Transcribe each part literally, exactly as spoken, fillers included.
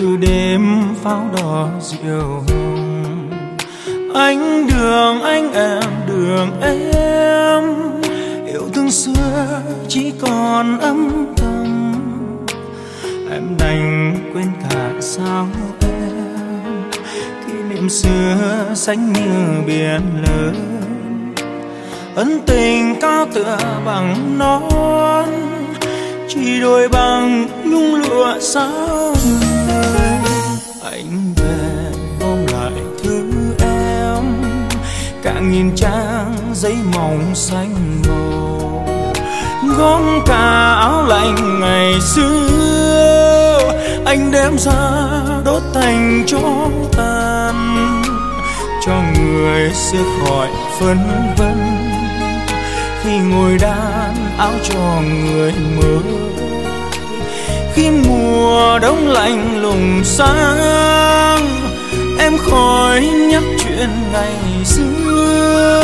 từ đêm pháo đỏ rượu hồng. Anh đường anh em đường em, yêu thương xưa chỉ còn âm thầm. Em đành quên cả sao em, kỷ niệm xưa xanh như biển lớn. Ân tình cao tựa bằng nón, chỉ đôi bằng nhung lụa sao người. Anh về ôm lại thứ em, càng nhìn trang giấy mỏng xanh màu. Gom cả áo lạnh ngày xưa, anh đem ra đốt thành tro tàn, cho người xưa khỏi phân vân. Khi ngồi đan áo cho người mới, khi mùa đông lạnh lùng sang, em khỏi nhắc chuyện ngày xưa.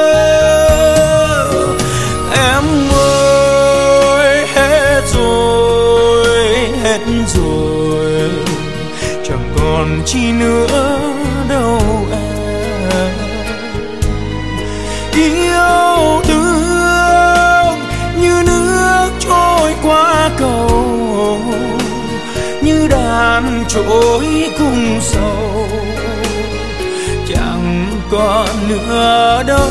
Em ơi hết rồi, hết rồi, chẳng còn chi nữa đâu em. Yêu thương như nước trôi qua cầu, như đàn trôi cùng sầu, chẳng còn nữa đâu.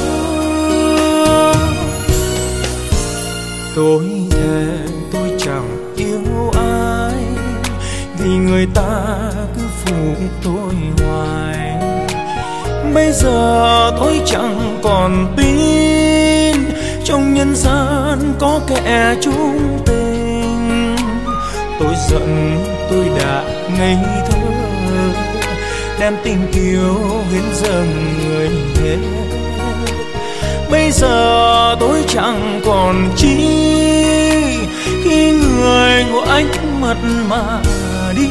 Tôi thề tôi chẳng yêu ai, vì người ta cứ phụ tôi hoài. Bây giờ tôi chẳng còn tin trong nhân gian có kẻ chung tình. Tôi giận tôi đã ngây thơ, đem tình yêu hiến dâng người hết. Bây giờ tôi chẳng còn chi, khi người của anh mất mà đi.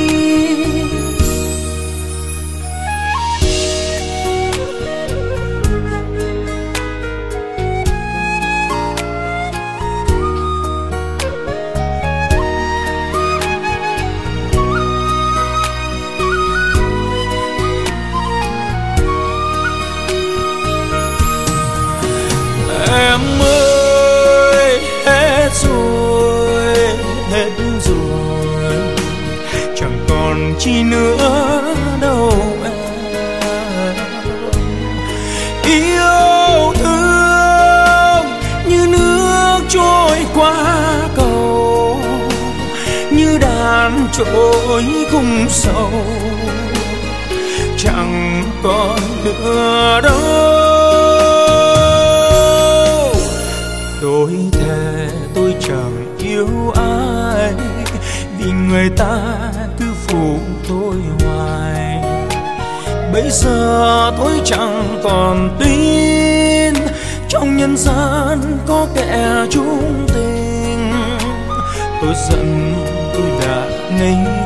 Em ơi hết rồi, hết rồi, chẳng còn chi nữa đâu em. Yêu thương như nước trôi qua cầu, như đàn trôi cùng sầu, chẳng còn nữa đâu. Tôi thề tôi chẳng yêu ai, vì người ta cứ phụ tôi hoài. Bây giờ tôi chẳng còn tin trong nhân gian có kẻ chung tình. Tôi giận tôi đã ngây